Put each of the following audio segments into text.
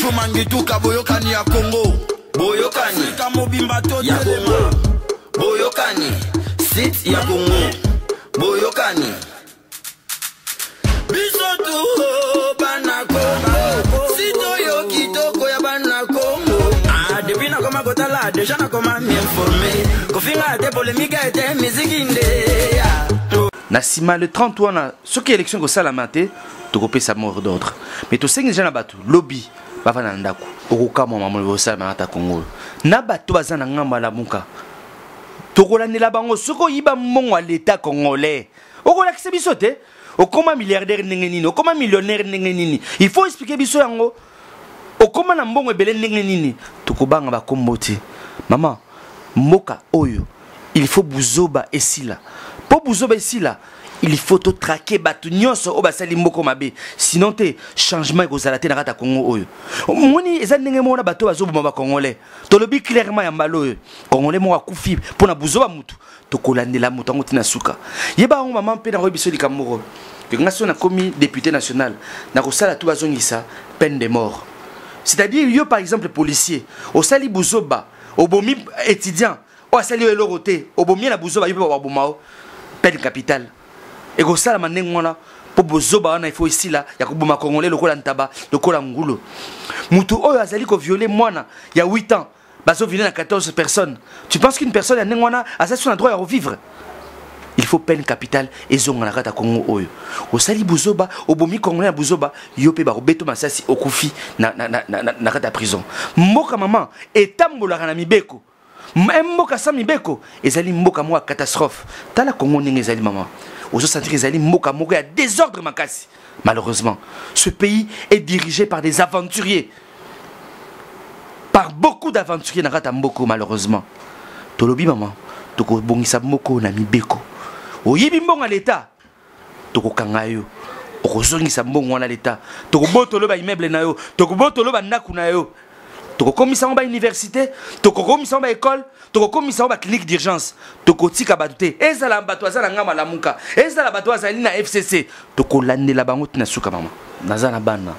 Biso mangituka boyokani ya Congo. Boyokani ya Congo. Boyokani sit ya Congo. Boyokani biso tu bana Congo. Sito yo kitoko ya bana Congo. Ah, depuis na koma kotala, déjà na koma m'informer. Kofinga te polémique ete musique inde. Nasima le 31 na ce qui élection ko sala maté to kopé sa mort d'ordre. Mais to sengi déjà na batu lobby bava na ndako. Okoka mo mamu bo sala na ta Congo. Na batu bazana ngamba la muka. To kolandela bango soko yiba mongo à l'état congolais. Okola kise biso te. Okoma milliardaire ndenge nini, okoma millionnaire ndenge nini. Il faut expliquer biso yango. Okoma na mbongo ebele ndenge nini. Tokobanga ba komboti. Maman, moka oyo, il faut buzoba esila. Pour buzoba esila, il faut to traquer batu nyonso o basali mboko mabe. Sinon te changement ekozala te na kata Congo oyo. Moni eza ndenge mona bato bazoboma ba congolais. To lobi clairement ya mbalo oyo. Congolais mo akufi pona buzoba mutu. Tokolandela mutu ngo tina suka. Yeba ngo maman pe na robiso likamoro. Que ngaso na komi député national na kosala tout bazongisa peine de mort. C'est-à-dire yo par exemple policier, au sali buzoba, au bomi étudiant, au sali eloroté, au bomi na buzoba yo pa bomao peine capitale. Et ko sala manengona po buzoba na il faut ici là ya ko boma congolais lokola ntaba, lokola ngulo. Mutu oyo azali ko violer mwana il y a 8 ans. Baso violer na 14 personnes. Tu penses qu'une personne ya nengona a son droit à revivre? Il faut peine capitale et zonga na kata Congo oyo. O sali buzoba, o bomi congolais na buzoba, yo pe ba robeto masasi okufi na kata prison. Mboka maman etambolaka na mibeko. Mboka sa mibeko ezali mboka mo catastrophe. Tala Congo ndenge ezali maman. Ozo sentir ezali mboka moko ya désordre makasi. Malheureusement, ce pays est dirigé par des aventuriers. Par beaucoup d'aventuriers na kata mboko malheureusement. Tolobi maman, toko bongisa moko na mibeko. Oyebi mbongo l'état toko kangayo okozongisa mbongo na l'état toko botolo ba immeuble na yo toko botolo ba ndaku na yo toko komisa ba université toko komisa ba école toko komisa ba clinique d'urgence toko tika batute ezala bato azala ngama la muka ezala bato azali na FCC toko landela bango tina suka mama nazana bana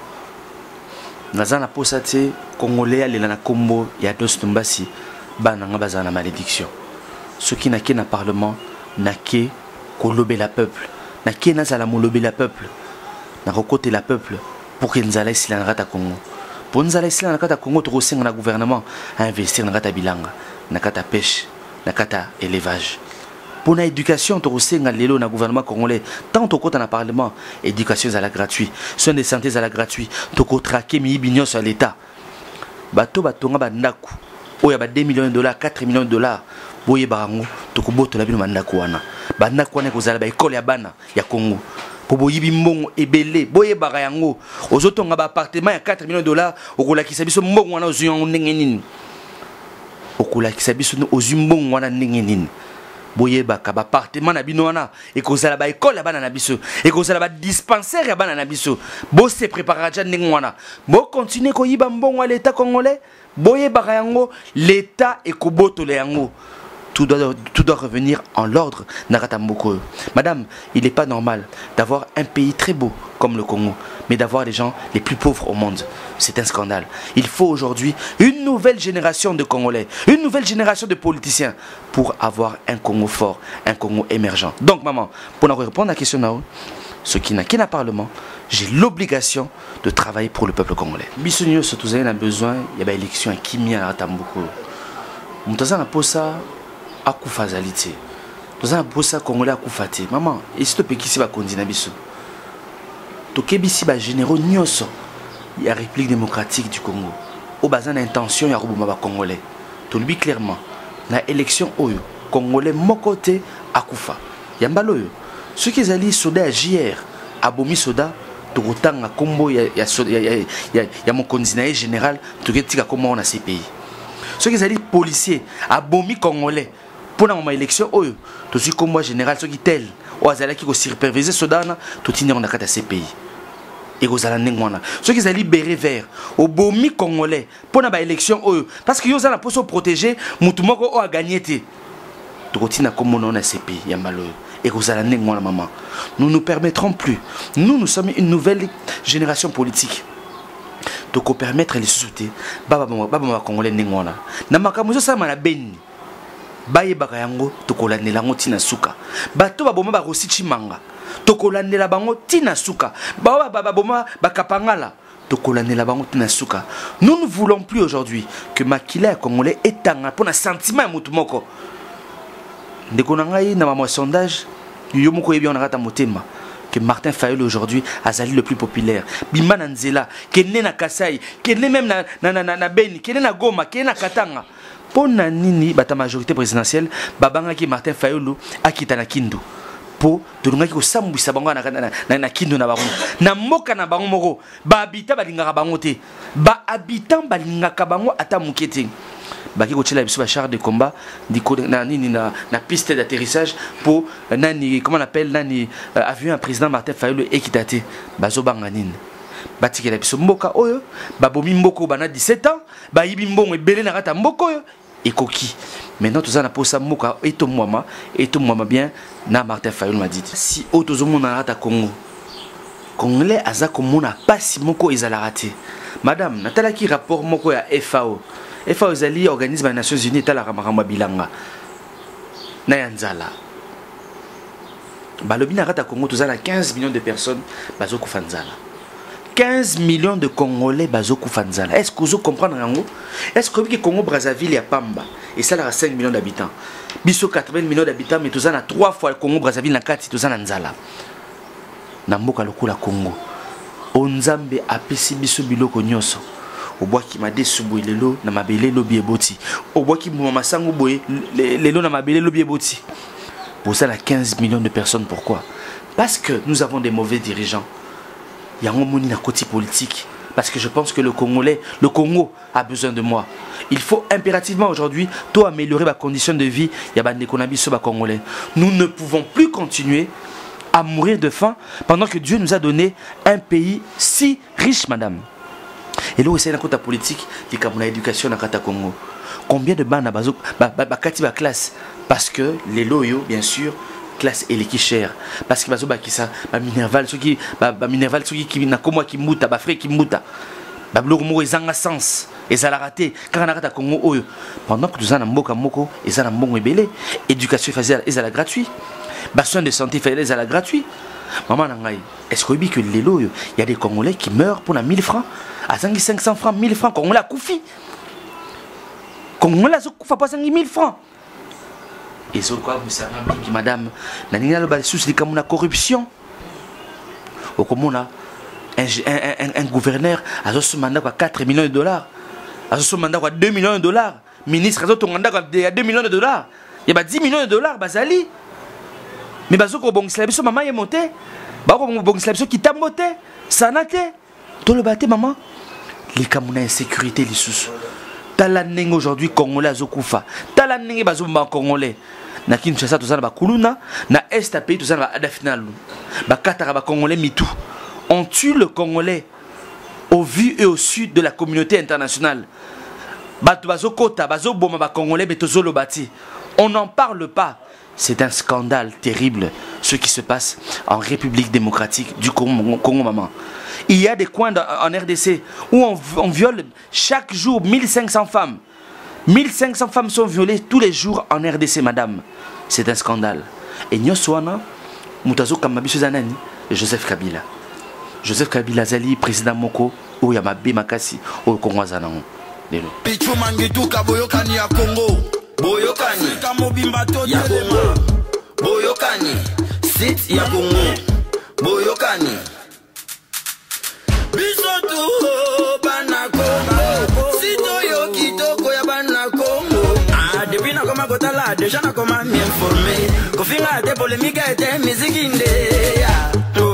nazana posate congolais alela na kombo ya Dostumbasi bana nga bazana na malédiction ceux qui na ke na parlement na ke kolobe la peuple na ke na zala molobe la peuple na kokote la peuple pour que nzala isila na kata Congo pour nzala isila na kata Congo to kosenga na gouvernement à investir na kata bilanga na kata pêche na kata élevage pour na éducation to kosenga lelo na gouvernement congolais tant to kota na parlement éducation zala gratuit soins de santé zala gratuit to ko traquer mi bignon sur l'état bato batonga bandaku oya ba 2 millions de dollars 4 millions de dollars boye barango tokoboto la bino bandako wana bandako wana kozala ba école ya bana ya Congo po boyibi mbongo ebele boye bara yango ozotonga ba appartement ya 4 millions de dollars okolakisa biso mbongo wana ozuyango ndenge nini okolakisa biso ozu mbongo wana ndenge nini boye baka ba appartement na bino wana ekozala ba école ya bana na biso ekozala ba dispensaire ya bana na biso bo se préparer ja ndenge wana bo continuer ko yiba mbongo à l'état congolais boye bara yango l'état ekobotole yango. Tout doit revenir en l'ordre. Madame, il n'est pas normal d'avoir un pays très beau comme le Congo, mais d'avoir les gens les plus pauvres au monde. C'est un scandale. Il faut aujourd'hui une nouvelle génération de Congolais, une nouvelle génération de politiciens pour avoir un Congo fort, un Congo émergent. Donc, maman, pour répondre à la question, ce qui n'a qu'un parlement, j'ai l'obligation de travailler pour le peuple congolais. Bissonio, surtout, vous avez besoin, il y a une élection à Kimia à Tambouko. Moutaza n'a pas ça. Akufa zalité. Nous avons besoin congolais akufa te. Maman, et si tu peux ici va continuer biso. To kebisi ba généraux nyonso. Il y a République démocratique du Congo. Au bazan intention ya roboma ba congolais. To lui clairement. Na élection oyo congolais mokote akufa. Yambalo yo. Ceux qui allaient soda JR abomi soda to kotanga kombo ya mon candidat général to ketika kombo on a ces pays. Ceux qui allaient policiers abomi congolais pour la élection, je suis comme moi général, ceux qui tel, ou azala qui superviser Sodana, tout tenir en akata ces pays. Et vous allez n'engwana. Ceux qui allaient bérer vert, au bomi congolais, pour la élection, parce que vous allez pour se protéger, moutumoko a gagné. Tout tenir comme on a ces pays, yambalo. Et vous allez n'engwana maman. Nous ne nous permettrons plus. Nous sommes une nouvelle génération politique. toko permettre les sous-soutés baba congolais ndengona na makamuzo sama na beni baye bakayango toko landela ngo tina suka bato baboma ba rosi chimanga toko landela bango tina suka baba boma bakapangala toko landela bango tina suka. Nous ne voulons plus aujourd'hui que Makila congolais etanga pour un sentiment mutumoko ndeko na ngai na mama sondage yo moko yebi on arata motema que Martin Fayulu aujourd'hui azali le plus populaire. Bima Nanzela, kene na Kasai, kene même na Beni, kene na Goma, kene na Katanga. Pour nini bata majorité présidentielle, babanga ki Martin Fayulu akita na Kindu. Po tulunga ki ko sambwisa bango na Kindu na bango. Na moka na bango moko, ba habitant balingaka bango te. Ba habitant balingaka bango ata mukete. Baki ko tshela biso ba char de combat na piste d'atterrissage pour nani comment on appelle nani avion à président Martin Fayulu ekitate bazo banganine batiki la biso mboka oyo babomi mboko bana 17 ans ba yibi mbongo ebele na kata mboko oyo ekoki maintenant tout ça na posa mboka eto mwama bien na Martin Fayulu m'a dit si otozo mona rata Congo congolais aza komona pasi moko ezala raté madame natala ki rapport moko ya FAO FAO ezali organisme des Nations Unies tala makambo bilanga na yanzala balobi na rata Congo tozala 15 millions de personnes bazo kufanzala 15 millions de Congolais bazo kufanzala. Est-ce que vous comprenez yango? Est-ce que le Congo Brazzaville ya pamba et ça a 5 millions d'habitants biso 80 millions d'habitants mais tozala 3 fois le Congo Brazzaville na kati tozala nzala na mboka lokula Congo onzambe apesi biso biloko nyonso obwaki madesu boye lelo na mabele lobi eboti obwaki mama sango boye lelo na mabele lobi eboti pour ça la 15 millions de personnes. Pourquoi? Parce que nous avons des mauvais dirigeants. Il y a un moni na côté politique parce que je pense que le Congo a besoin de moi. Il faut impérativement aujourd'hui tout améliorer ma condition de vie. Il y a des Konabiso Congolais. Nous ne pouvons plus continuer à mourir de faim pendant que Dieu nous a donné un pays si riche, madame. Et là où c'est la côte politique, il y a l'éducation dans le Congo. Combien de bandes à classe? Parce que les loyaux, bien sûr, classe et les qui chère. Parce que bazo bakisa, ba minerval, ceux qui na comme qui muta, ba frère qui muta. Ba bloko mo ezanga sens. Ezala raté. Quand on a Congo oyo. Pendant que nous en mboka moko, ezala mbongo ebele. Éducation faciale ezala gratuit. Ba soins de santé faciale ezala gratuit. Maman nangai, est-ce que que les loyaux, il y a des Congolais qui meurent pour 1000 francs? À 500 francs, 1000 francs, Congolais a koufi. Congolais a koufa pas 1000 francs. Et ce quoi vous savez madame nanina le bal souci comme la corruption au comme un gouverneur a ce mandat quoi 4 millions de dollars a ce mandat quoi 2 millions de dollars ministre a ton mandat quoi 2 millions de dollars il y a 10 millions de dollars bazali mais bazo ko bongisa biso maman est monté ba ko bongisa biso qui t'a monté sanate to le baté maman les kamuna insécurité les sous tala nenge aujourd'hui Congolais azokufa tala nenge bazo ba Congolais na Kinshasa tozana ba kuluna na est pays tozana ba adafinalu ba katara ba Congolais mitou on tue le Congolais au vu et au sud de la communauté internationale bato bazo kota bazo boma ba Congolais betozolo bati on n'en parle pas. C'est un scandale terrible ce qui se passe en République démocratique du Congo maman. Il y a des coins en RDC où on viole chaque jour 1500 femmes. 1500 femmes sont violées tous les jours en RDC, madame. C'est un scandale. Et Nyoswana, Moutazo Kamabiso Zanani, Joseph Kabila. Joseph Kabila Zali, président Moko, ou Yamabe Makasi, ou Congo Zanango. Pichu Mangituka Boyokani ya Congo. Boyokani, Kamobimbato ya Congo. Boyokani, Sit ya Congo. Boyokani. Bisotu bana Congo. Sito yo kitoko ya bana Congo. Ah, depuis na koma kotala, déjà na koma m'informer. Kofinga te polémique et musique inde.